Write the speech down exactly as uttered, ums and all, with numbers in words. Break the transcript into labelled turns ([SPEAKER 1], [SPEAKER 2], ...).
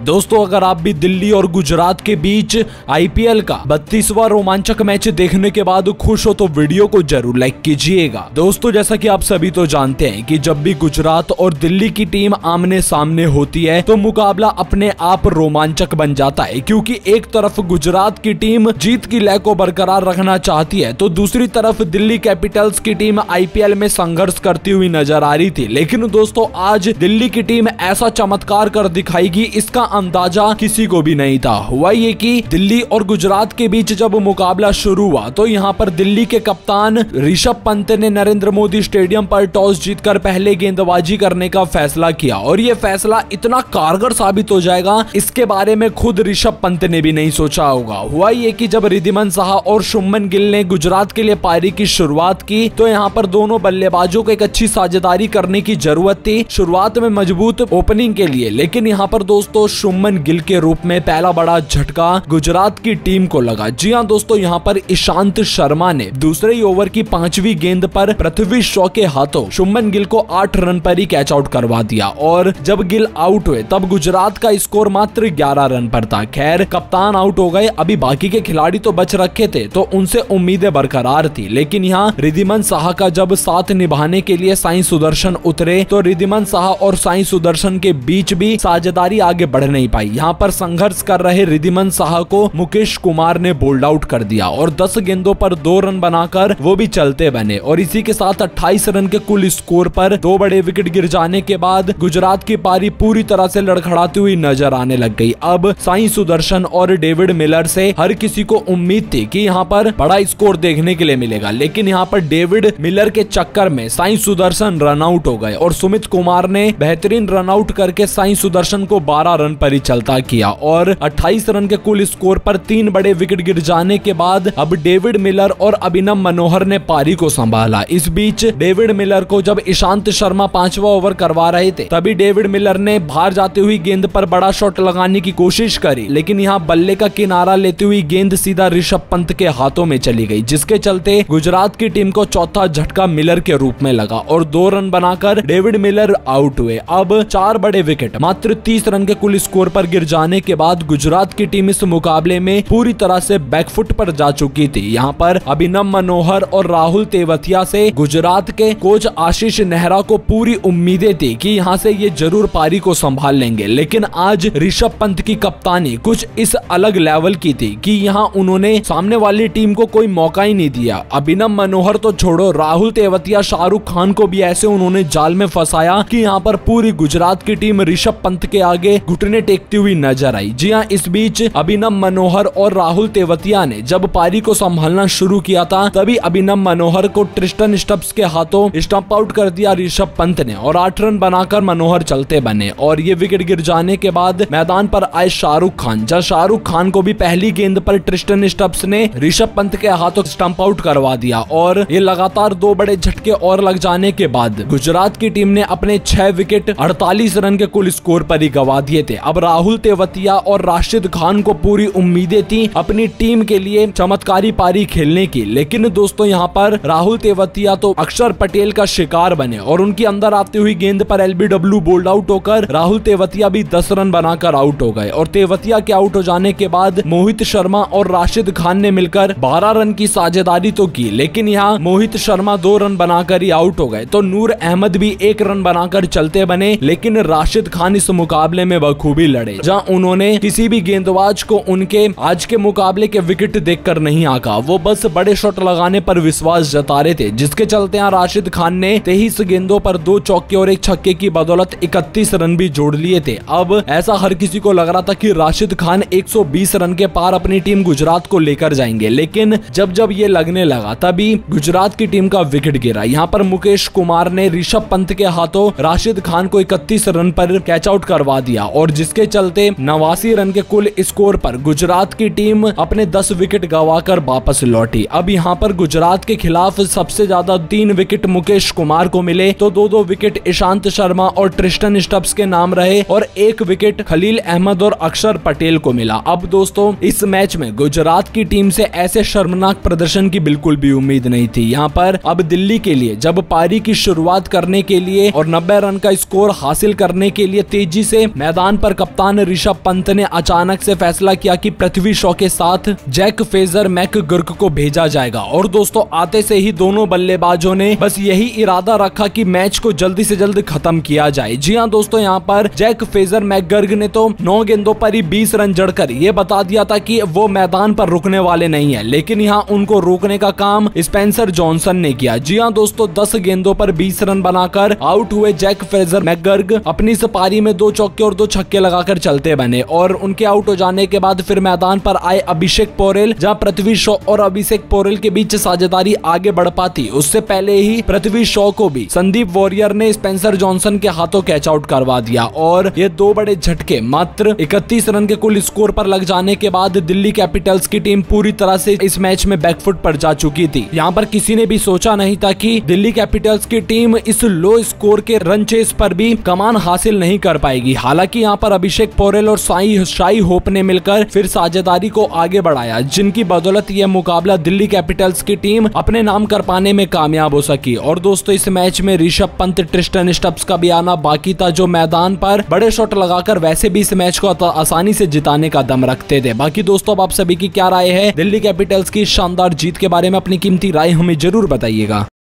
[SPEAKER 1] दोस्तों अगर आप भी दिल्ली और गुजरात के बीच आईपीएल का बत्तीसवां रोमांचक मैच देखने के बाद खुश हो तो वीडियो को जरूर लाइक कीजिएगा। दोस्तों जैसा कि आप सभी तो जानते हैं कि जब भी गुजरात और दिल्ली की टीम आमने सामने होती है तो मुकाबला अपने आप रोमांचक बन जाता है, क्योंकि एक तरफ गुजरात की टीम जीत की लय को बरकरार रखना चाहती है तो दूसरी तरफ दिल्ली कैपिटल्स की टीम आईपीएल में संघर्ष करती हुई नजर आ रही थी। लेकिन दोस्तों आज दिल्ली की टीम ऐसा चमत्कार कर दिखाएगी इसका अंदाजा किसी को भी नहीं था। हुआ ये कि दिल्ली और गुजरात के बीच जब मुकाबला शुरू हुआ तो यहाँ पर दिल्ली के कप्तान ऋषभ पंत ने नरेंद्र मोदी स्टेडियम पर टॉस जीतकर पहले गेंदबाजी करने का फैसला किया और ये फैसला इतना कारगर साबित हो जाएगा इसके बारे में खुद ऋषभ पंत ने भी नहीं सोचा होगा। हुआ ये कि जब रिद्धिमान साहा और शुभमन गिल ने गुजरात के लिए पारी की शुरुआत की तो यहाँ पर दोनों बल्लेबाजों को एक अच्छी साझेदारी करने की जरूरत थी शुरुआत में मजबूत ओपनिंग के लिए। लेकिन यहाँ पर दोस्तों शुभमन गिल के रूप में पहला बड़ा झटका गुजरात की टीम को लगा। जी हाँ दोस्तों, यहाँ पर ईशांत शर्मा ने दूसरे ही ओवर की पांचवी गेंद पर पृथ्वी शॉ के हाथों शुभमन गिल को आठ रन पर ही कैच आउट करवा दिया और जब गिल आउट हुए तब गुजरात का स्कोर मात्र ग्यारह रन पर था। खैर कप्तान आउट हो गए, अभी बाकी के खिलाड़ी तो बच रखे थे तो उनसे उम्मीदें बरकरार थी। लेकिन यहाँ रिद्धिमान साहा का जब साथ निभाने के लिए साई सुदर्शन उतरे तो रिद्धिमान साहा और साई सुदर्शन के बीच भी साझेदारी आगे बढ़ नहीं पाई। यहाँ पर संघर्ष कर रहे रिद्धिमान साहा को मुकेश कुमार ने बोल्ड आउट कर दिया और दस गेंदों पर दो रन बनाकर वो भी चलते बने और इसी के साथ अट्ठाईस रन के कुल स्कोर पर दो बड़े विकेट गिर जाने के बाद गुजरात की पारी पूरी तरह से लड़खड़ाती हुई नजर आने लग गई। अब साई सुदर्शन और डेविड मिलर से हर किसी को उम्मीद थी कि यहाँ पर बड़ा स्कोर देखने के लिए मिलेगा, लेकिन यहाँ पर डेविड मिलर के चक्कर में साई सुदर्शन रन आउट हो गए और सुमित कुमार ने बेहतरीन रन आउट करके साई सुदर्शन को बारह रन पर ही चलता किया और अट्ठाईस रन के कुल स्कोर पर तीन बड़े विकेट गिर जाने के बाद अब डेविड मिलर और अभिनव मनोहर ने पारी को संभाला। इस बीच डेविड मिलर को जब ईशांत शर्मा पांचवा ओवर करवा रहे थे तभी डेविड मिलर ने बाहर जाती हुई गेंद पर बड़ा शॉट लगाने की कोशिश करी, लेकिन यहाँ बल्ले का किनारा लेती हुई गेंद सीधा ऋषभ पंत के हाथों में चली गई, जिसके चलते गुजरात की टीम को चौथा झटका मिलर के रूप में लगा और दो रन बनाकर डेविड मिलर आउट हुए। अब चार बड़े विकेट मात्र तीस रन के कुल स्कोर पर गिर जाने के बाद गुजरात की टीम इस मुकाबले में पूरी तरह से बैकफुट पर जा चुकी थी। यहाँ पर अभिनव मनोहर और राहुल तेवतिया से गुजरात के कोच आशीष नेहरा को पूरी उम्मीदें थी कि यहाँ से ये जरूर पारी को संभाल लेंगे, लेकिन आज ऋषभ पंत की कप्तानी कुछ इस अलग लेवल की थी कि यहाँ उन्होंने सामने वाली टीम को कोई मौका ही नहीं दिया। अभिनव मनोहर तो छोड़ो, राहुल तेवतिया शाहरुख खान को भी ऐसे उन्होंने जाल में फंसाया कि यहाँ पर पूरी गुजरात की टीम ऋषभ पंत के आगे घुटने टेकती हुई नजर आई। जी हाँ, इस बीच अभिनव मनोहर और राहुल तेवतिया ने जब पारी को संभालना शुरू किया था तभी अभिनव मनोहर को ट्रिस्टन स्टब्स के हाथों स्टंप आउट कर दिया ऋषभ पंत ने और आठ रन बनाकर मनोहर चलते बने और ये विकेट गिर जाने के बाद मैदान पर आए शाहरुख खान। जब शाहरुख खान को भी पहली गेंद पर ट्रिस्टन स्टब्स ने ऋषभ पंत के हाथों स्टंप आउट करवा दिया और ये लगातार दो बड़े झटके और लग जाने के बाद गुजरात की टीम ने अपने छह विकेट अड़तालीस रन के कुल स्कोर पर ही गवा दिए थे। अब राहुल तेवतिया और राशिद खान को पूरी उम्मीदें थी अपनी टीम के लिए चमत्कारी पारी खेलने की, लेकिन दोस्तों यहाँ पर राहुल तेवतिया तो अक्षर पटेल का शिकार बने और उनकी अंदर आती हुई गेंद पर एलबीडब्ल्यू बोल्ड आउट होकर राहुल तेवतिया भी दस रन बनाकर आउट हो गए और तेवतिया के आउट हो जाने के बाद मोहित शर्मा और राशिद खान ने मिलकर बारह रन की साझेदारी तो की, लेकिन यहाँ मोहित शर्मा दो रन बनाकर ही आउट हो गए तो नूर अहमद भी एक रन बनाकर चलते बने। लेकिन राशिद खान इस मुकाबले में बखूबी लड़े, जहां उन्होंने किसी भी गेंदबाज को उनके आज के मुकाबले के विकेट देखकर नहीं आका, वो बस बड़े शॉट लगाने पर विश्वास जता रहे थे, जिसके चलते यहाँ राशिद खान ने तेईस गेंदों पर दो चौके और एक छक्के की बदौलत इकतीस रन भी जोड़ लिए थे। अब ऐसा हर किसी को लग रहा था कि राशिद खान एक सौ बीस रन के पार अपनी टीम गुजरात को लेकर जाएंगे, लेकिन जब जब ये लगने लगा तभी गुजरात की टीम का विकेट गिरा। यहाँ पर मुकेश कुमार ने ऋषभ पंत के हाथों राशिद खान को इकतीस रन पर कैच आउट करवा दिया और जिसके चलते नवासी रन के कुल स्कोर पर गुजरात की टीम अपने दस विकेट गंवाकर वापस लौटी। अब यहाँ पर गुजरात के खिलाफ सबसे ज्यादा तीन विकेट मुकेश कुमार को मिले तो दो दो विकेट ईशांत शर्मा और ट्रिस्टन स्टब्स के नाम रहे और एक विकेट खलील अहमद और अक्षर पटेल को मिला। अब दोस्तों इस मैच में गुजरात की टीम से ऐसे शर्मनाक प्रदर्शन की बिल्कुल भी उम्मीद नहीं थी। यहाँ पर अब दिल्ली के लिए जब पारी की शुरुआत करने के लिए और नब्बे रन का स्कोर हासिल करने के लिए तेजी से मैदान पर कप्तान ऋषभ पंत ने अचानक से फैसला किया कि पृथ्वी शॉ के साथ जैक फ्रेजर मैकगर्क को भेजा जाएगा। और दोस्तों आते से ही दोनों बल्लेबाजों ने बस यही इरादा रखा कि मैच को जल्दी से जल्द खत्म किया जाए। जी हाँ दोस्तों, यहाँ पर जैक फ्रेजर मैकगर्क ने तो नौ गेंदों पर ही बीस रन जड़कर ये बता दिया था कि वो मैदान पर रुकने वाले नहीं है, लेकिन यहाँ उनको रोकने का काम स्पेंसर जॉनसन ने किया। जी हाँ दोस्तों, दस गेंदों पर बीस रन बनाकर आउट हुए जैक फ्रेजर मैकगर्क अपनी इस पारी में दो चौके और दो छक्के लगाकर चलते बने। और उनके आउट हो जाने के बाद फिर मैदान पर आए अभिषेक पोरेल, जहां पृथ्वी शॉ और अभिषेक पोरेल के बीच साझेदारी आगे बढ़ पाती उससे पहले ही पृथ्वी शॉ को भी संदीप वॉरियर ने स्पेंसर जॉनसन के हाथों कैच आउट करवा दिया। और ये दो बड़े झटके मात्र इकतीस रन के कुल स्कोर पर लग जाने के बाद दिल्ली कैपिटल्स की टीम पूरी तरह से इस मैच में बैकफुट पर जा चुकी थी। यहाँ पर किसी ने भी सोचा नहीं था कि दिल्ली कैपिटल्स की टीम इस लो स्कोर के रन चेस पर भी कमान हासिल नहीं कर पाएगी। हालांकि यहाँ पर अभिषेक पोरेल और साई शाई होप ने मिलकर फिर साझेदारी को आगे बढ़ाया, जिनकी बदौलत यह मुकाबला दिल्ली कैपिटल्स की टीम अपने नाम कर पाने में कामयाब हो सकी। और दोस्तों इस मैच में ऋषभ पंत, ट्रिस्टन स्टब्स का भी आना बाकी था, जो मैदान पर बड़े शॉट लगाकर वैसे भी इस मैच को आसानी से जिताने का दम रखते थे। बाकी दोस्तों अब आप सभी की क्या राय है दिल्ली कैपिटल्स की शानदार जीत के बारे में? अपनी कीमती राय हमें जरूर बताइएगा।